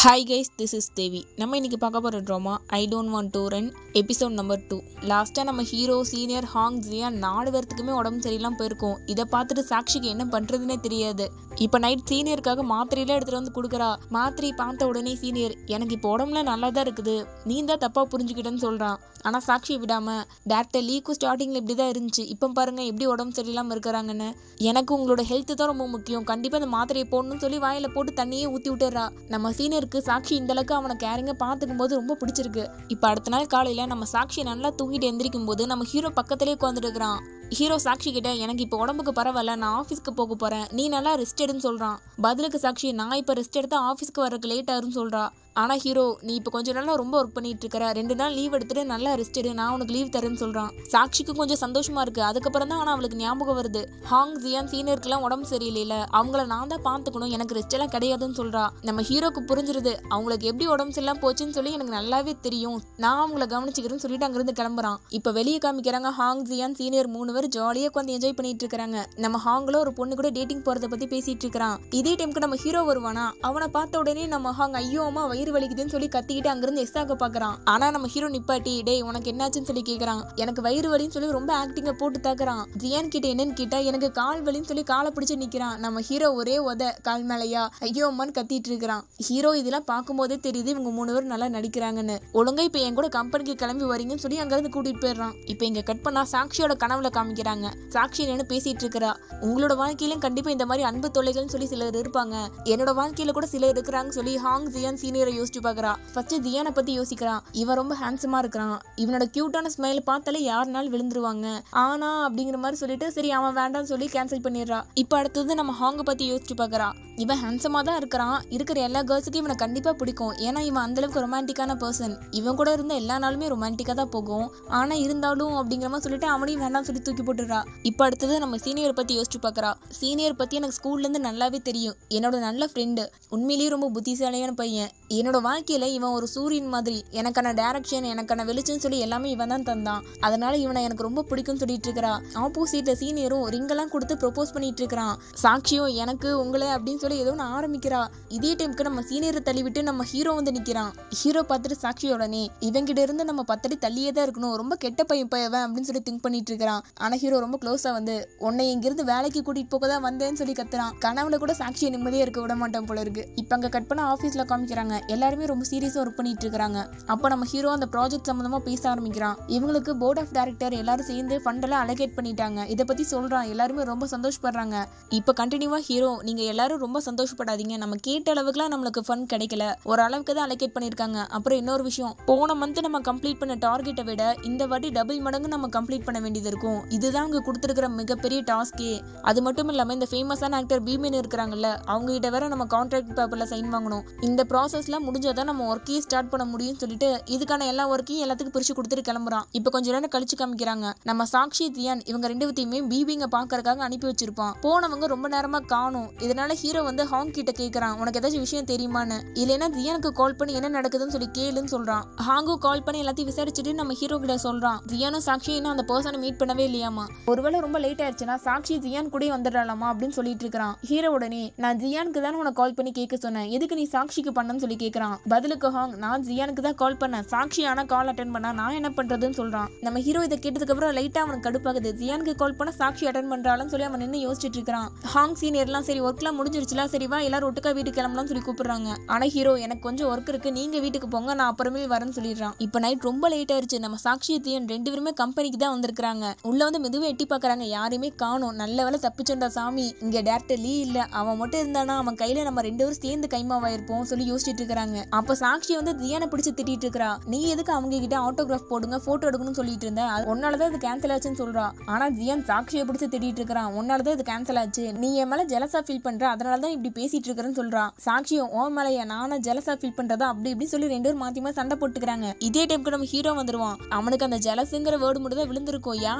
Hi guys, this is Devi. நம்ம இன்னைக்கு பார்க்க போற drama I don't want to run episode number 2. லாஸ்டா நம்ம ஹீரோ சீனியர் ஹாங் ஜியான் 4 பேர்த்துக்குமே உடம்பு சரியில்லாம போயிருக்கும். இத பார்த்துட்டு சாக்ஷிக்கு என்ன பண்றதுன்னே தெரியாது. இப்போ நைட் சீனியருக்காக மாத்திரையில எடுத்துட்டு வந்து கொடுக்கறா. மாத்திரை பார்த்த உடனே சீனியர் எனக்கு இப்போ உடம்புல நல்லா தான் இருக்குது, நீ தான் தப்பா புரிஞ்சுக்கிட்டேன்னு சொல்றான். ஆனா சாக்ஷியை விடாம டேரக்டர் லீக்கும் ஸ்டார்டிங்ல இப்படிதான் இருந்துச்சு, இப்போ பாருங்க எப்படி உடம்பு சரியில்லாம இருக்கிறாங்கன்னு. எனக்கு உங்களோட ஹெல்த் தான் ரொம்ப முக்கியம், கண்டிப்பா அந்த மாத்திரையை போடணும்னு சொல்லி வாயில போட்டு தண்ணியே ஊத்தி விட்டுறா. நம்ம சீனியருக்கு சாக்ஷி இந்த அளவுக்கு அவனை கேரிங்க பார்த்துக்கும் போது ரொம்ப பிடிச்சிருக்கு. இப்போ அடுத்த நாள் காலையில நம்ம சாக்ஷி நல்லா தூங்கிட்டு எந்திரிக்கும் போது நம்ம ஹீரோ பக்கத்திலே உட்காந்துட்டு இருக்கிறான். ஹீரோ சாக்ஷி கிட்ட எனக்கு இப்போ உடம்புக்கு பரவாயில்ல, நான் ஆஃபீஸ்க்கு போக போறேன், நீ நல்லா ரெஸ்ட் எடுன்னு சொல்றான். பதிலுக்கு சாக்ஷி நான் இப்போ ரெஸ்ட் எடுத்தா ஆஃபீஸ்க்கு வரக்கு லேட் ஆகும்னு சொல்றா. ஆனா ஹீரோ நீ இப்போ கொஞ்ச நாளா ரொம்ப ஒர்க் பண்ணிட்டு இருக்கிற, 2 நாள் லீவ் எடுத்துட்டு நல்லா ரெஸ்ட் எடு, நான் உனக்கு லீவ் தரேன்னு சொல்றான். சாக்ஷிக்கு கொஞ்சம் சந்தோஷமா இருக்கு. அதுக்கப்புறம் தான் ஆனா அவளுக்கு ஞாபகம் வருது, ஹாங் ஜியான் சீனியருக்குலாம் உடம்பு சரியில்லையில, அவங்கள நான் தான் பாத்துக்கணும், எனக்கு ரெஸ்ட் எல்லாம் கிடையாதுன்னு சொல்றா. நம்ம ஹீரோக்கு புரிஞ்சிருது அவங்களுக்கு எப்படி உடம்பு சரியில்லாம் போச்சுன்னு சொல்லி எனக்கு நல்லாவே தெரியும், நான் அவங்கள கவனிச்சுக்கிறேன்னு சொல்லிட்டு அங்கிருந்து கிளம்புறான். இப்ப வெளியே காமிக்கிறாங்க ஹாங் ஜியான் சீனியர் 3 பேர் ஜாலியா உட்காந்து என்ஜாய் பண்ணிட்டு இருக்காங்க. நம்ம ஹாங்ல ஒரு பொண்ணு கூட டேட்டிங் போறதை பத்தி பேசிட்டு இருக்கான். இதே டைமுக்கு நம்ம ஹீரோ வருவானா, அவனை பார்த்த உடனே நம்ம ஹாங் ஐயோ அம்மா வயிறு வலிக்குதுன்னு சொல்லி கத்திக்கிட்டு அங்கிருந்து எஸ்ஸாக பாக்குறான். ஆனா நம்ம ஹீரோ நிப்பாட்டி டேய் உனக்கு என்னாச்சுன்னு சொல்லி கேக்குறான். எனக்கு வயிறு வலின்னு சொல்லி ரொம்ப ஆக்டிங்க போட்டு தாக்குறான். ஜியான் கிட்ட என்னன்னு கேட்டா எனக்கு கால் வலின்னு சொல்லி காலை பிடிச்சு நிக்கிறான். நம்ம ஹீரோ ஒரே உத கால் மேலையா ஐயோ அம்மான்னு கத்திட்டு இருக்கிறான். ஹீரோ இதெல்லாம் பார்க்கும் போதே தெரியுது இவங்க 3 பேரும் நல்லா நடிக்கிறாங்கன்னு. ஒழுங்கா இப்ப என் கூட கம்பெனிக்கு கிளம்பி வரீங்கன்னு சொல்லி அங்கிருந்து கூட்டிட்டு போயிடுறான். இப்ப இங்க கட் பண்ணா சாக்ஷியோட கனவுல காமிக்கிறாங்க. சாக்ஷி என்னன்னு பேசிட்டு இருக்கிறா. உங்களோட வாழ்க்கையிலும் கண்டிப்பா இந்த மாதிரி அன்பு தொல்லைகள்னு சொல்லி சிலர் இருப்பாங்க, என்னோட வாழ்க்கையில கூட சிலர் இருக்கிறாங்க சொல்லி ஹாங் ஜியான் சீனியரை யோசிச்சு பாக்குறா. ஃபர்ஸ்ட் ஜியானை பத்தி யோசிக்கிறான். இவன் ரொம்ப ஹேண்ட்ஸமா இருக்கிறான், இவனோட கியூட்டான ஸ்மைல் பார்த்தாலே யாருனாலும் விழுந்துருவாங்க, ஆனா அப்படிங்கிற மாதிரி சொல்லிட்டு சரி அவன் வேண்டாம்னு சொல்லி கேன்சல் பண்ணிடுறா. இப்ப அடுத்தது நம்ம ஹாங்க பத்தி யோசிச்சு பாக்குறா. இவன் ஹேண்ட்ஸமா தான் இருக்கிறான், இருக்கிற எல்லா கேர்ள்ஸுக்கும் இவனை கண்டிப்பா பிடிக்கும், ஏன்னா இவன் அந்த அளவுக்கு ரொமான்டிக்கான பர்சன், இவன் கூட இருந்த எல்லா நாளுமே ரொமான்டிக்கா தான் போகும், ஆனா இருந்தாலும் அப்படிங்கிற மாதிரி சொல்லிட்டு அவனையும் வேண்டாம் சொல்லி தூக்கி போட்டுறா. இப்ப அடுத்தது நம்ம சீனியர் பத்தி யோசிச்சு பாக்குறா. சீனியர் பத்தி எனக்கு ஸ்கூல்ல இருந்து நல்லாவே தெரியும், என்னோட நல்ல ஃப்ரெண்டு, உண்மையிலேயே ரொம்ப புத்திசாலியான பையன், என்னோட வாழ்க்கையில இவன் ஒரு சூரியன் மாதிரி, எனக்கான டைரக்ஷன் எனக்கான வெளிச்சம் சொல்லி எல்லாமே இவன் தான் தந்தான், அதனால இவனை எனக்கு ரொம்ப பிடிக்கும்னு சொல்லிட்டு இருக்கிறா. ஆப்போசிட்ல சீனியரும் ரிங்கெல்லாம் கொடுத்து ப்ரொபோஸ் பண்ணிட்டு இருக்கிறான். சாக்ஷியும் எனக்கு உங்களை அப்படின்னு சொல்லி ஏதோ ஒன்று ஆரம்பிக்கிறா. இதே டைமுக்கு நம்ம சீனியரை தள்ளி விட்டு நம்ம ஹீரோ வந்து நிக்கிறான். ஹீரோ பார்த்துட்டு சாக்ஷியோடனே இவங்கிட்ட இருந்து நம்ம 10 அடி தள்ளியே தான் இருக்கணும், ரொம்ப கெட்ட பையன் பையவன் அப்படின்னு சொல்லி திங்க் பண்ணிட்டு இருக்கிறான். ஆனா ஹீரோ ரொம்ப க்ளோஸா வந்து உன்னை இங்கிருந்து வேலைக்கு கூட்டிட்டு போக தான் வந்தேன்னு சொல்லி கத்துறான். கனவுல கூட சாக்ஷியை நிம்மதியா இருக்க விட மாட்டேன் போல இருக்கு. இப்ப அங்க கட் பண்ண ஆபீஸ்ல காமிக்கிறாங்க. எல்லாருமே ரொம்ப சீரியஸா ஒர்க் பண்ணிட்டு இருக்காங்க. அப்போ நம்ம ஹீரோ அந்த ப்ராஜெக்ட் சம்பந்தமா பேச ஆரம்பிக்கிறான். இவங்களுக்கு போர்ட் ஆஃப் டைரக்டர் எல்லாரும் சேர்ந்து ஃபண்ட் எல்லாம் அலோகேட் பண்ணிட்டாங்க, இதை பத்தி சொல்றான். எல்லாருமே ரொம்ப சந்தோஷப்படுறாங்க. இப்ப கண்டினியூவா ஹீரோ நீங்க எல்லாரும் ரொம்ப சந்தோஷப்படாதீங்க, நம்ம கேட்ட அளவுக்குலாம் நம்மளுக்கு ஃபண்ட் கிடைக்கல, ஒரு அளவுக்கு தான் அலோகேட் பண்ணிருக்காங்க. அப்புறம் இன்னொரு விஷயம், போன மந்த் நம்ம கம்ப்ளீட் பண்ண டார்கெட்டை விட இந்த வாட்டி டபுள் மடங்கு நம்ம கம்ப்ளீட் பண்ண வேண்டியது இருக்கும், இதுதான் அவங்க கொடுத்துருக்கிற மிகப்பெரிய டாஸ்கே. அது மட்டும் இல்லாம இந்த ஃபேமஸான ஆக்டர் பீமன் இருக்கிறாங்கல்ல, அவங்க கிட்ட வேற நம்ம கான்ட்ராக்ட் பேப்பர்ல சைன் வாங்கணும், இந்த ப்ராசஸ்லாம் முடிஞ்சாதான் நம்ம ஒர்க்கையே ஸ்டார்ட் பண்ண முடியும்னு சொல்லிட்டு இதுக்கான எல்லா ஒர்க்கையும் எல்லாத்துக்கும் பிரிச்சு கொடுத்துட்டு கிளம்புறான். இப்ப கொஞ்ச நேரம் கழிச்சு காமிக்கிறாங்க. நம்ம சாக்ஷி ஜியான் இவங்க 2 பேத்தையுமே பிபிங்க பாக்குறதுக்காக அனுப்பி வச்சிருப்பான். போனவங்க ரொம்ப நேரமா காணும். இதனால ஹீரோ வந்து ஹாங் கிட்ட கேக்குறான் உனக்கு ஏதாச்சும் விஷயம் தெரியுமான்னு. இல்லைன்னா ஜியானுக்கு கால் பண்ணி என்ன நடக்குதுன்னு சொல்லி கேளுன்னு சொல்றான். ஹாங்கும் கால் பண்ணி எல்லாத்தையும் விசாரிச்சுட்டு நம்ம ஹீரோ கிட்ட சொல்றான் ஜியானும் சாக்ஷியும் இன்னும் அந்த பர்சனை மீட் பண்ணவே இல்லையாமா, ஒருவேளை ரொம்ப லேட் ஆயிடுச்சுன்னா சாக்ஷி ஜியான் கூட வந்துடலாமா அப்படின்னு சொல்லிட்டு இருக்கான். ஹீரோ உடனே நான் ஜியானுக்கு தான் உனக்கு கால் பண்ணி கேட்க சொன்னேன், எதுக்கு நீ சாக்ஷிக்கு பண்ணன்னு சொல்லி கேக்குறான். பதிலுக்கு ஹாங் நான் ஜியானுக்கு தான் கால் பண்ணேன், சாக்ஷி ஆனா கால் அட்டென்ட் பண்ணா நான் என்ன பண்றதுன்னு சொல்றான். நம்ம ஹீரோ இதை கேட்டதுக்கு அப்புறம் லைட்டா அவனுக்கு கடுப்பாகுது, ஜியானுக்கு கால் பண்ணா சாக்ஷி அட்டென்ட் பண்றான்னு சொல்லி அவன் நின்று யோசிச்சுட்டு இருக்கான். ஹாங் சீனியர்லாம் சரி ஒர்க்லாம் முடிஞ்சிருச்சுல, சரி வா எல்லாரும் ஒட்டுக்கா வீட்டுக்கு கிளம்பலாம்னு சொல்லி கூப்பிடுறாங்க. ஆனா ஹீரோ எனக்கு கொஞ்சம் ஒர்க் இருக்கு, நீங்க வீட்டுக்கு போங்க, நான் அப்புறமே வரேன்னு சொல்லிடுறான். இப்ப நைட் ரொம்ப லேட் ஆயிருச்சு. நம்ம சாக்ஷி ஜியான் 2 பேருமே கம்பெனிக்கு தான் வந்திருக்காங்க. உள்ள வந்து மெதுவா எட்டி பாக்குறாங்க, யாருமே காணோம். நல்ல வேலை தப்பிச்சோண்டா சாமி, இங்க டேரக்டர் லீ இல்ல, அவன் மட்டும் இருந்தானா அவன் கையில நம்ம 2 பேரும் சேர்ந்து கைமாவாயிருப்போம் சொல்லி யோசிச்சுட்டு இருக்காங்க. அப்ப சாக்ஷி வந்து ஜியானை பிடிச்சு திட்டிட்டு இருக்கா. நீ எதுக்கு அவங்க கிட்ட ஆட்டோகிராஃப் போடுங்க போட்டோ எடுக்கணும்னு சொல்லிட்டு இருந்த, உன்னாலதான் இது கேன்சல் ஆச்சுன்னு சொல்றா. ஆனா ஜியான் சாக்ஷியை பிடிச்சு திட்டிட்டு இருக்கான், உன்னாலதான் இது கேன்சல் ஆச்சு, நீ என் மேல ஜெலஸா ஃபீல் பண்ற, அதனாலதான் இப்படி பேசிட்டு இருக்கறேன்னு சொல்றான். சாக்ஷியும் ஓ மேலையா நானும் ஜெலஸா ஃபீல் பண்றதா அப்படி இப்படி சொல்லி 2 பேரும் மாத்தி சண்டை போட்டுக்கிறாங்க. இதே டைம்க்கு நம்ம ஹீரோ வந்துருவான். அவனுக்கு அந்த ஜெலஸ்ங்கிற வேர்டு மட்டும் தான் விழுந்திருக்கும், யார்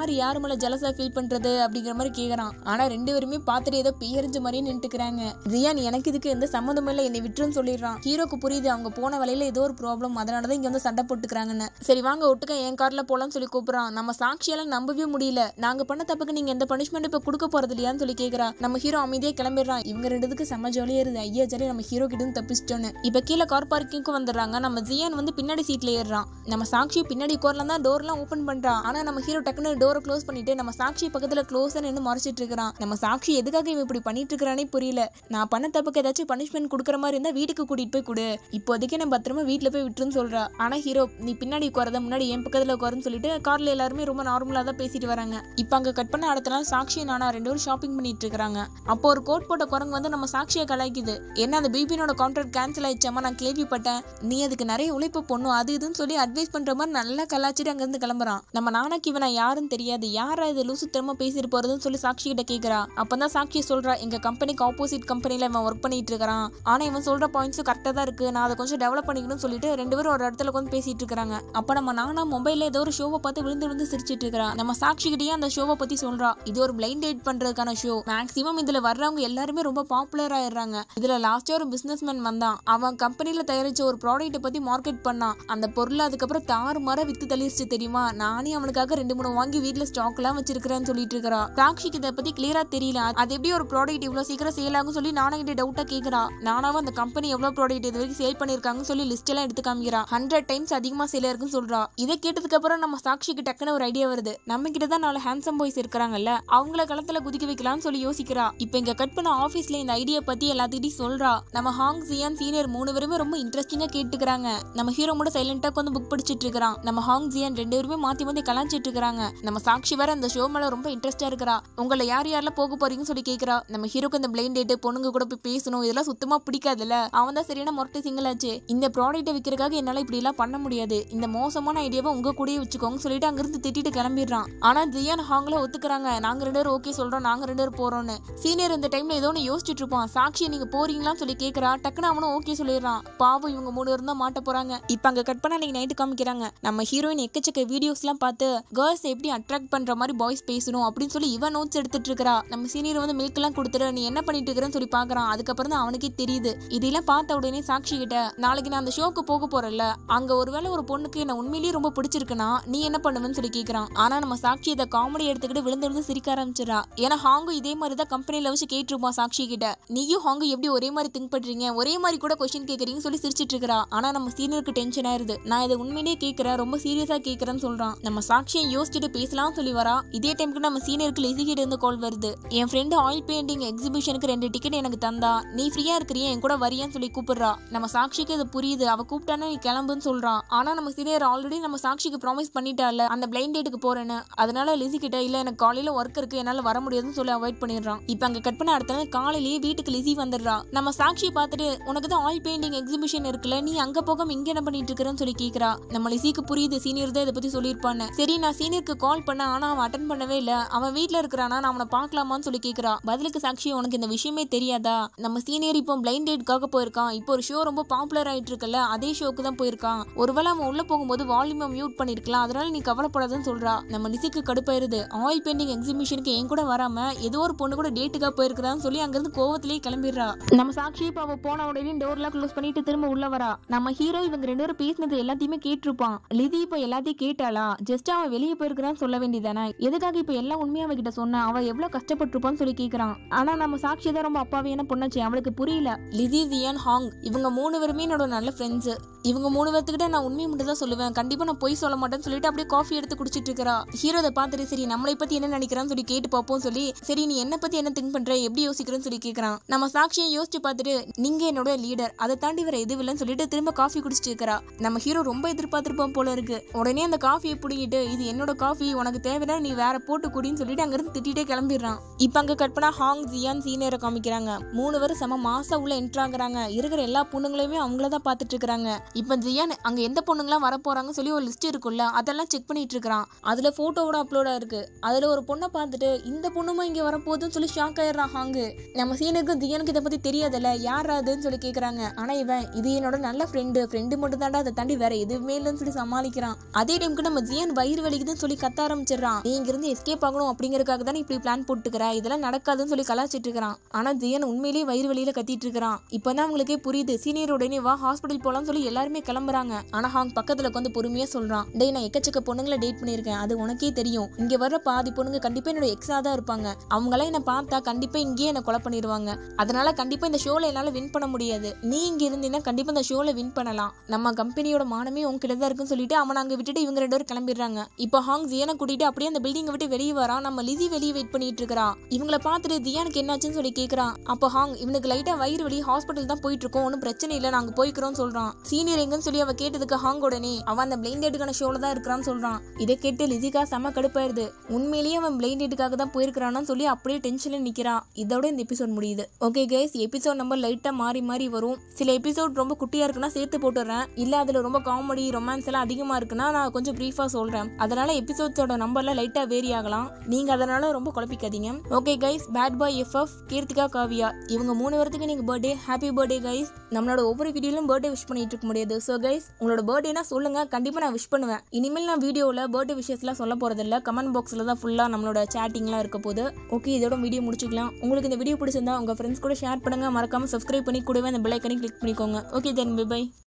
மேல ஜெலஸா ஃபீல் பண்றது அப்படிங்கிற மாதிரி கேக்குறான். ஆனா ரெண்டு பேருமே பார்த்துட்டு ஏதோ பேரஞ்ச மாதிரியே நின்றுக்கிறாங்க. ஜியான் எனக்கு இதுக்கு எந்த சம்மந்தமும் இல்லை, என்னை விட்டுருன்னு சொல்லிடுறான். ஹீரோக்கு புரியுது அவங்க போன வழியில ஏதோ ஒரு ப்ராப்ளம், அதனாலதான் இங்க வந்து சண்டை போட்டுக்கிறாங்கன்னு. சரி வாங்க ஒட்டுக்க என் கார்ல போலான்னு சொல்லி கூப்பிடுறான். நம்ம சாட்சியால நம்பவே முடியல. நாங்க பண்ண தப்புக்கு நீங்க எந்த பனிஷ்மெண்ட் இப்ப கொடுக்க போறது இல்லையான்னு சொல்லி கேக்குறா. நம்ம ஹீரோ அமைதியா கிளம்பிடுறான். இவங்க ரெண்டுக்கு செம்ம ஜாலியா இருது. ஐயா ஜாலி நம்ம ஹீரோ கிட்ட இருந்து தப்பிச்சிட்டோன்னு. இப்ப கீழே கார் பார்க்கிங்க்கு வந்துடுறாங்க. நம்ம ஜியான் வந்து பின்னாடி சீட்ல ஏறான். நம்ம சாட்சி பின்னாடி உட்கார்ல தான் டோர் எல்லாம் ஓபன் பண்றான். ஆனா நம்ம ஹீரோ டக்குன்னு டோரை க்ளோஸ் பண்ணிட்டு நம்ம சாட்சி பக்கத்துல க்ளோஸ் நின்னு மறைச்சிட்டு இருக்கான். நம்ம சாட்சி எதுக்காக இவன் இப்படி பண்ணிட்டு இருக்கானே புரியல. நான் பண்ண தப்புக்கு ஏதாச்சும் பனிஷ்மெண்ட் கொடுக்குற மாதிரி இருந்தா வீட்டுக்கு கூட்டிட்டு போய் கொடு, இப்போதைக்கு நான் பத்திரமா வீட்டுல போய் விட்டுருன்னு சொல்றா. ஆனா ஹீரோ நீ பின்னாடி உட்காரத முன்னாடி என் பக்கத்துல உட்காருன்னு சொல்லிட்டு கார்ல எல்லாருமே ரொம்ப நார்மலா தான் பேசிட்டு வராங்க. இப்ப அங்க கட் பண்ண அடுத்த நாள் சாட்சி நானா ரெண்டு பேரும் ஷாப்பிங் பண்ணிட்டு இருக்காங்க. அப்போ ஒரு கோட் போட்ட குரங்கு வந்து நம்ம சாட்சியை கலாய்க்குது. என்ன அந்த பிபினோட கான்ட்ராக்ட் கேன்சல் ஆயிடுச்சாமா, நான் கேள்விப்பட்டேன், நீ அதுக்கு நிறைய உழைப்பு பொண்ணும் அது இதுன்னு சொல்லி அட்வைஸ் பண்ற மாதிரி நல்லா கலாச்சிட்டு அங்க இருந்து கிளம்புறான். நம்ம நானாக்கு இவனை யாருன்னு தெரியாது, யாரா இது லூசு திறமை பேசிட்டு போறதுன்னு சொல்லி சாட்சி கிட்ட கேக்குறா. அப்பதான் சாட்சி சொல்றா, எங்க கம்பெனிக்கு ஆப்போசிட் கம்பெனில இவன் ஒர்க் பண்ணிட்டு இருக்கான். ஆனா இவன் சொல்ற பாயிண்ட்ஸும் கரெக்டா தான் இருக்கு, நான் அதை கொஞ்சம் டெவலப் பண்ணிக்கணும்னு சொல்லிட்டு ரெண்டு பேரும் ஒரு இடத்துல உட்காந்து பேசிட்டு இருக்காங்க. அப்ப நம்ம நானா மொபைல்ல ஏதோ ஒரு ஷோவை பார்த்து விழுந்து விழுந்து சிரிச்சிட்டு இருக்கா. நம்ம சாட்சி கிட்டயே அந்த ஷோவை பத்தி சொல்றா. இது ஒரு பிளைண்ட் டேட் பண்றதுக்கான ஷோ. மேக்ஸிமம் இதுல வர்றவங்க எல்லாருமே ரொம்ப பாப்புலர் ஆயிடுறாங்க. இதுல லாஸ்டா ஒரு பிசினஸ்மேன் வந்தான். அவன் கம்பெனில தயாரிச்ச ஒரு ப்ராடக்ட்டை பத்தி மார்க்கெட் பண்ணான். அந்த பொருளை அதுக்கப்புறம் தாறுமாற வித்து தள்ளிருச்சு தெரியுமா. நானே அவனுக்காக 2-3 வாங்கி வீட்டுல ஸ்டாக் எல்லாம் வச்சிருக்கிறேன்னு சொல்லிட்டு இருக்கா. சாட்சிக்கு இதை பத்தி கிளியரா தெரியல. அது எப்படி ஒரு ப்ராடக்ட் இவ்வளவு சீக்கிரம் சேல் ஆகும் சொல்லி நானா கிட்ட டவுட்டா கேக்குறா. நானாவும் அந்த கம்பெனி எவ்வளவு ப்ராடக்ட் இது வரைக்கும் சேல் பண்ணிருக்காங்கன்னு சொல்லி லிஸ்ட் எல்லாம் எடுத்து காமிக்கிறா. 100 டைம்ஸ் அதிகமா சேல் இருக்குன்னு சொல்றா. இதை கேட்டதுக்கு அப்புறம் நம்ம சாட்சிக்கு டக்குன்னு ஒரு ஐடியா வருது. நம்ம கிட்ட தான் 4 ஹேண்ட்ஸம் பாய்ஸ் இருக்காங்கல்ல, அவங்கள களத்துல குதிக்க வைக்கலாம்னு சொல்லி யோசிக்கிறா. இப்ப இங்க கட் பண்ண ஆபீஸ்ல இந்த ஐடியா பத்தி எல்லாத்திட்டையும் சொல்றா. நம்ம ஹாங் ஜியான் சீனியர் 3 பேருமே ரொம்ப இன்ட்ரெஸ்டிங்கா கேட்டுக்கிறாங்க. நம்ம ஹீரோ கூட சைலண்டா வந்து புக் படிச்சிட்டு இருக்கான். நம்ம ஹாங் ஜியான் 2 பேருமே மாத்தி மாத்தி கலாச்சிட்டு இருக்காங்க. நம்ம சாட்சி வேற அந்த ஷோ மேல ரொம்ப இன்ட்ரெஸ்டா இருக்கா. உங்களை யார் யாரெல்லாம் போக போறீங்கன்னு சொல்லி கேக்குறா. நம்ம ஹீரோக்கு இந்த பிளைண்ட் டேட் பொண்ணுங்க கூட போய் பேசணும் இதெல்லாம் சுத்தமா பிடிக்காதுல்ல. அவன் தான் சரியான மொரட்டு சிங்கிள் ஆச்சு. இந்த ப்ராடக்ட்டை விற்கிறதுக்காக என்னால இப்படி எல்லாம் பண்ண முடியாது, இந்த மோசமான ஐடியாவை உங்க கூடயே வச்சுக்கோங்க சொல்லிட்டு அங்கிருந்து திட்டிட்டு கிளம்பிடுறான். ஆனா ஜியான் ஹாங்ல ஒத்துக்கிறாங்க. நாங்க 2 பேரும் ஓகே சொல்றோம், நாங்க 2 பேரும் போறோம்னு. சீனியர் இந்த டைம்ல ஏதோ ஒன்று யோசிச்சுட்டு இருப்பான். சாட்சி நீங்க போறீங்களான்னு சொல்லி கேக்குறா. டக்குன்னு அவனும் ஓகே சொல்லிடுறான். பாவம் இவங்க 3 பேரும் தான் மாட்ட போறாங்க. இப்ப அங்க கட் பண்ண அன்னைக்கு நைட்டு காமிக்கிறாங்க. நம்ம ஹீரோயின் எக்கச்சக்க வீடியோஸ் எல்லாம் பார்த்து கேர்ள்ஸ் எப்படி அட்ராக்ட் பண்ற மாதிரி பாய்ஸ் பேசணும் அப்படின்னு சொல்லி இவன் நோட்ஸ் எடுத்துட்டு இருக்கா. நம்ம சீனியர் வந்து மில்க் எல்லாம் கொடுத்துட்டு நீ என்ன பண்ணிட்டு இருக்கிறன்னு சொல்லி பாக்குறான். அதுக்கப்புறம் தான் அவனுக்கே தெரியுது. இதெல்லாம் பார்த்த உடனே சாட்சி கிட்ட நாளைக்கு நான் அந்த ஷோக்கு போக போறேன்ல, அங்க ஒருவேளை ஒரு பொண்ணுக்கு என்ன உண்மையிலேயே ரொம்ப பிடிச்சிருக்குன்னா நீ என்ன பண்ணுவேன்னு சொல்லி கேக்குறான். ஆனா நம்ம சாட்சி இதை காமெடி எடுத்துக்கிட்டு விழுந்து விழுந்து சிரிக்க ஆரம்பிச்சிடா. ஏன்னா ஹாங்கும் இதே மாதிரி தான் கம்பெனில வச்சு கேட்டிருப்பான் சாட்சி கிட்ட, நீயும் ஹாங்கும் எப்படி ஒரே மாதிரி திங்க் பண்றீங்க, ஒரே மாதிரி கூட கொஸ்டின் கேக்குறீங்கன்னு சொல்லி சிரிச்சிட்டு இருக்கா. ஆனா நம்ம சீனியருக்கு டென்ஷன் ஆயிருது. நான் இதை உண்மையிலேயே கேட்கிறேன், ரொம்ப சீரியஸா கேட்கறேன்னு சொல்றான். நம்ம சாட்சியை யோசிச்சுட்டு பேசலாம் சொல்லி வரா. இதே டைமுக்கு நம்ம சீனியருக்கு லிசி கிட்ட இருந்து கால் வருது. என் ஃப்ரெண்டு ஆயில் பெயிண்டிங் எக்ஸிபிஷனுக்கு 2 டிக்கெட் எனக்கு தந்தா, நீ ஃப்ரீயா இருக்கிறியா என் கூட வரியான்னு சொல்லி கூப்பிடுறா. நம்ம சாட்சிக்கு இது புரியுது. அவ கூப்பிட்டானே நீ கிளம்புன்னு சொல்றான். ஆனா நம்ம சீனியர் ஆல்ரெடி நம்ம சாட்சிக்கு ப்ராமிஸ் பண்ணிட்டால அந்த பிளைண்ட் டேட்டுக்கு போறேன்னு. அதனால லிசி கிட்ட இல்ல எனக்கு காலையில ஒர்க் இருக்கு என்னால வர முடியாதுன்னு சொல்லி அவாய்ட் பண்ணிடுறான். இப்ப அங்க கட் பண்ண அடுத்த நாள் காலையிலேயே வீட்டுக்கு லிசி வந்துடுறா. நம்ம சாட்சியை பார்த்துட்டு உனக்கு தான் ஆயில் பெயிண்டிங் எக்ஸிபிஷன் இருக்குல்ல, நீ அங்க போகாம இங்க என்ன பண்ணிட்டு இருக்கிறன்னு சொல்லி கேக்குறா. நம்ம லிசிக்கு புரியுது சீனியர் தான் இதை பத்தி சொல்லியிருப்பான்னு. சரி நான் சீனியருக்கு கால் பண்ண, ஆனா அவன் அட்டன் பண்ணவே இல்ல. அவன் வீட்டுல இருக்கிறானா, நான் அவனை பாக்கலாமான்னு சொல்லி கேக்குறா. பதிலுக்கு சாட்சி உனக்கு இந்த விஷயமே தெரியாதா, நம்ம சீனியர் இப்போ பிளைண்ட் டேட்காக போயிருக்கான். இப்போ ஒரு ஷோ ரொம்ப பாப்புலர் ஆயிட்டு இருக்குல்ல, அதே ஷோக்கு தான் போயிருக்கான். ஒருவேளை அவன் உள்ள போகும்போது வால்யூமை மியூட் பண்ணிருக்கலாம், அதனால நீ கவலைப்படாதுன்னு சொல்றா. நம்ம லிசிக்கு கடுப்பாயிருது. ஆயில் பெயிண்டிங் எக்ஸிபிஷனுக்கு என் கூட வராம ஏதோ ஒரு பொண்ணு கூட டேட்டுக்காக போயிருக்கான்னு சொல்லி அங்கிருந்து கோவத்திலேயே கிளம்பிடுறா. நம்ம சாட்சி இப்ப அவ போன உடனே டோர்லாம் க்ளோஸ் பண்ணிட்டு திரும்ப உள்ள வரா. நம்ம ஹீரோ இவங்க 2 பேரும் பேசினது எல்லாத்தையுமே கேட்டிருப்பான். லிதி இப்ப எல்லாத்தையும் கேட்டாளா, ஜஸ்ட் அவன் வெளியே போயிருக்கான்னு சொல்ல வேண்டியதானே, எதுக்காக இப்ப எல்லாம் உண்மையா அவகிட்ட சொன்னா, அவ எவ்வளவு கஷ்டப்பட்டிருப்பான்னு சொல்லி கேக்குறான். ஆனா நம்ம சாட்சி தான் ரொம்ப அப்பாவியான பொண்ணாச்சு, அவளுக்கு புரியல. லிதி ஜியான் ஹாங் இவங்க 3 பேருமே என்னோட நல்ல ஃப்ரெண்ட்ஸ். இவங்க 3 பேர்த்துக்கிட்ட நான் உண்மையை மட்டும் தான் சொல்லுவேன், கண்டிப்பா நான் போய் சொல்ல மாட்டேன்னு சொல்லிட்டு அப்படியே காஃபி எடுத்து குடிச்சிட்டு இருக்கா. ஹீரோ அதை பார்த்துட்டு சரி நம்மளை பத்தி என்ன நினைக்கிறான்னு சொல்லி கேட்டு பார்ப்போம் சொல்லி சரி நீ என்ன பத்தி என்ன திங்க் பண்ற, எப்படி யோசிக்கிறேன்னு சொல்லி கேக்குறான். நம்ம சாட்சியை யோசிச்சு பார்த்துட்டு நீங்க என்னோட லீடர், அதை தாண்டி வேற எதுவும் இல்லைன்னு சொல்லிட்டு திரும்ப காஃபி குடிச்சிட்டு இருக்கா. நம்ம ஹீரோ ரொம்ப எதிர்பார்த்திருப்போம் போல இருக்கு. உடனே அந்த காஃபியை பிடிங்கிட்டு இது என்னோட காஃபி, உனக்கு தேவைன்னா நீ வேற போட்டு குடின்னு சொல்லிட்டு அங்கிருந்து திட்டிட்டே கிளம்பிடுறான். இப்ப அங்க கட் பண்ணா ஹாங் ஜியான் சீனியரை காமிக்கிறாங்க. 3 பேரும் செம மாசா உள்ள என்ட்ரு ஆகுறாங்க. இருக்கிற எல்லா பொண்ணுங்களையுமே அவங்களதான் பாத்துட்டு இருக்காங்க. இப்போ ஜியான் அங்க எந்த பொண்ணுங்களாம் வர போறாங்கன்னு சொல்லி ஒரு லிஸ்ட் இருக்குல்ல, அதெல்லாம் செக் பண்ணிட்டு இருக்கான். அதுல போட்டோவோட அப்லோடா இருக்கு. அதுல ஒரு பொண்ணை பார்த்துட்டு இந்த பொண்ணுமா இங்க வரப்போகுதுன்னு சொல்லி ஷாக் ஆயிடுறான் ஹாங்கு. நம்ம சீனுக்கும் ஜியானுக்கு இதை பத்தி தெரியாதுல்ல, யார் அதுன்னு சொல்லி கேக்குறாங்க. ஆனா இவன் இது என்னோட நல்ல ஃப்ரெண்டு மட்டும் தாண்டா, அதை தாண்டி வேற எதுவுமே இல்லைன்னு சொல்லி சமாளிக்கிறான். அதே டைமுக்கு நம்ம ஜியான் வயிறு வலிக்குதுன்னு சொல்லி கத்த ஆரம்பிச்சிடறான். நீ இங்க இருந்து எஸ்கேப் ஆகணும் அப்படிங்கறதுக்காக தானே இப்படி பிளான் போட்டுக்கிற, இதெல்லாம் நடக்காதுன்னு சொல்லி கலாச்சிட்டு இருக்கான். ஆனா ஜியான் உண்மையிலேயே வயிறு வலியில கத்திட்டு இருக்கான். இப்பதான் அவங்களுக்கே புரியுது. சீனியர் உடனே வா ஹாஸ்பிட்டல் போலாம்னு சொல்லி எல்லாருமே கிளம்புறாங்க. ஆனா ஹாங் பக்கத்துல உட்காந்து பொறுமையா சொல்றான், டேய் நான் எக்கச்சக்க பொண்ணுங்களை டேட் பண்ணிருக்கேன், அது உனக்கே தெரியும். இங்க வர்ற பாதி பொண்ணுங்க கண்டிப்பா என்னோட எக்ஸா தான் இருப்பாங்க. அவங்களாம் என்ன பார்த்தா கண்டிப்பா இங்கேயே என்ன கொலை பண்ணிடுவாங்க. அதனால கண்டிப்பா இந்த ஷோல என்னால வின் பண்ண முடியாது. நீ இங்க இருந்தீங்கன்னா கண்டிப்பா இந்த ஷோல வின் பண்ணலாம். நம்ம கம்பெனியோட மானமே உங்ககிட்ட தான் இருக்குன்னு சொல்லிட்டு அவன் அங்க விட்டுட்டு இவங்க 2 பேரும் கிளம்பிடுறாங்க. இப்போ ஹாங் ஜியானை கூட்டிட்டு அப்படியே அந்த பில்டிங்கை விட்டு வெளியே வரான். நம்ம லிசி வெளியே வெயிட் பண்ணிட்டு இருக்கா. இவங்களை பார்த்துட்டு ஜியானுக்கு என்னாச்சுன்னு சொல்லி கேட்கறான். அப்போ ஹாங் இவனுக்கு லைட்டா வயிறு வலி, ஹாஸ்பிட்டல் தான் போயிட்டு இருக்கோம், ஒன்றும் பிரச்சனை இல்லை, நாங்க போய்க்கிறோம் சொல்றான். சீனியர் எங்கன்னு சொல்லி அவ கேட்டதுக்கு ஹாங் உடனே அவன் அந்த பிளைண்ட் டேட்டுக்கான ஷோல தான் இருக்கிறான்னு சொல்றான். இதை கேட்டு லிசிகா செம கடுப்பாயிருது. உண்மையிலேயே அவன் பிளைண்ட் டேட்டுக்காக தான் போயிருக்கிறான்னு சொல்லி அப்படியே டென்ஷன்ல நிக்கிறான். இதோட இந்த எபிசோட் முடியுது. ஓகே கைஸ், எபிசோட் நம்பர் லைட்டா மாறி மாறி வரும். சில எபிசோட் ரொம்ப குட்டியா இருக்குன்னா சேர்த்து போட்டுறேன், இல்ல அதுல ரொம்ப காமெடி ரொமான்ஸ் எல்லாம் அதிகமா இருக்குன்னா நான் கொஞ்சம் பிரீஃபா சொல்றேன். அதனால எபிசோட்ஸோட நம்பர்ல லைட்டா வேரி ஆகலாம். நீங்க அதனால ரொம்ப குழப்பிக்காதீங்க. Okay guys, bad boy FF, Keerthika, Kaviya இவங்க 3 பேருக்கு நீங்க பர்த்டே, ஹாப்பி பர்த்டே கைஸ். நம்மளோட ஒவ்வொரு வீடியோலும் பர்த்டே விஷ் பண்ணிட்டு இருக்க முடியாது. ஸோ கைஸ் உங்களோட பர்த்டேனா சொல்லுங்க, கண்டிப்பா நான் விஷ் பண்ணுவேன். இனிமேல் நான் வீடியோவில் பர்த்டே விஷயஸ்லாம் சொல்ல போறதில்ல, கமெண்ட் பாக்ஸ்ல தான் ஃபுல்லா நம்மளோட சேட்டிங்லாம் இருக்க போது. ஓகே, இதோட வீடியோ முடிச்சுக்கலாம். உங்களுக்கு இந்த வீடியோ பிடிச்சிருந்தா உங்க ஃப்ரெண்ட்ஸ் கூட ஷேர் பண்ணுங்க. மறக்காம சப்ஸ்கிரைப் பண்ணி கூடவே அந்த பெல் ஐக்கனை கிளிக் பண்ணிக்கோங்க. Okay then by.